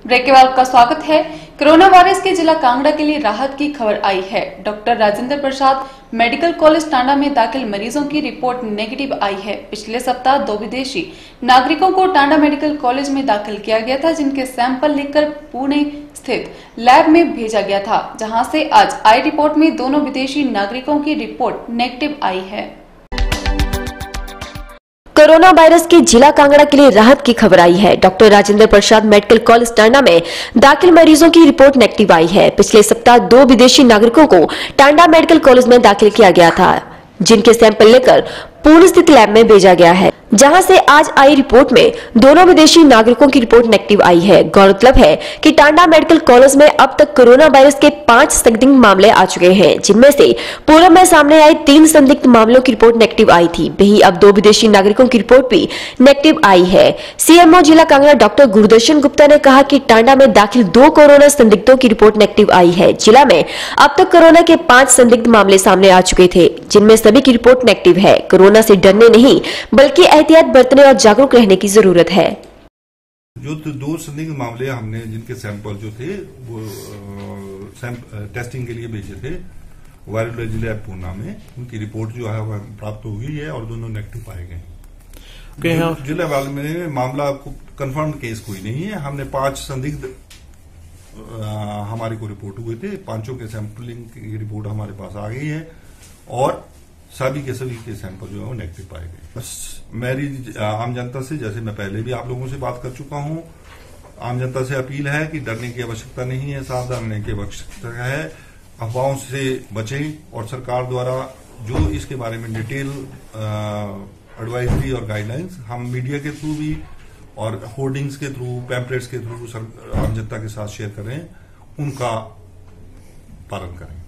Break के बाद आपका स्वागत है। कोरोना वायरस के जिला कांगड़ा के लिए राहत की खबर आई है। Doctor Rajendra Prasad medical college Tanda में दाखिल मरीजों की रिपोर्ट नेगेटिव आई है। पिछले सप्ताह 2 विदेशी नागरिकों को टांडा मेडिकल कॉलेज में दाखिल किया गया था, जिनके सैंपल लेकर पुणे स्थित लैब में भेजा गया था, जहां से आज आई रिपोर्ट में दोनों विदेशी नागरिकों की रिपोर्ट नेगेटिव आई है। कोरोना वायरस के जिला कांगड़ा के लिए राहत की खबर आई है। Doctor Rajendra Prasad medical college Tanda में दाखिल मरीजों की रिपोर्ट नेगेटिव आई है। पिछले सप्ताह 2 विदेशी नागरिकों को टांडा मेडिकल कॉलेज में दाखिल किया गया था, जिनके सैंपल लेकर पुणे स्थित लैब में भेजा गया है, जहां से आज आई रिपोर्ट में दोनों विदेशी नागरिकों की रिपोर्ट नेगेटिव आई है। गौरतलब है कि टांडा मेडिकल कॉलेज में अब तक कोरोना वायरस के 5 संदिग्ध मामले आ चुके हैं, जिनमें से पूर्व में सामने आए 3 संदिग्ध मामलों की रिपोर्ट नेगेटिव आई थी। वहीं अब 2 विदेशी नागरिकों की रिपोर्ट भी नेगेटिव आई है। सीएमओ जिला कांगड़ा डॉक्टर गुरदर्शन गुप्ता ने कहा कि टांडा में दाखिल 2 कोरोना संदिग्धों की रिपोर्ट नेगेटिव आई है। जिला में अब तक कोरोना के 5 संदिग्ध मामले सामने आ चुके थे, जिनमें सभी की रिपोर्ट नेगेटिव है। कोरोना से डरने नहीं बल्कि एहतियात बरतने और जागरूक रहने की जरूरत है। जो 2 संदिग्ध मामले हमने जिनके सैंपल जो थे वो टेस्टिंग के लिए भेजे थे वायरोलॉजी लैब पूना में, उनकी रिपोर्ट जो है वह प्राप्त हो गई है और दोनों नेगेटिव पाए गए। जिला वाले में मामला कंफर्म केस कोई नहीं है। हमने 5 संदिग्ध हमारे को रिपोर्ट हुए थे, 5 के सैंपलिंग की रिपोर्ट हमारे पास आ गई है और सभी के सैंपल जो है वो नेगेटिव पाए गए। बस मेरी आम जनता से, जैसे मैं पहले भी आप लोगों से बात कर चुका हूं, आम जनता से अपील है कि डरने की आवश्यकता नहीं है, सावधान रहने की आवश्यकता है, अफवाहों से बचें और सरकार द्वारा जो इसके बारे में डिटेल एडवाइजरी और गाइडलाइंस हम मीडिया के थ्रू भी और होर्डिंग्स के थ्रू, पैम्पलेट्स के थ्रू आम जनता के साथ शेयर करें, उनका पालन करें।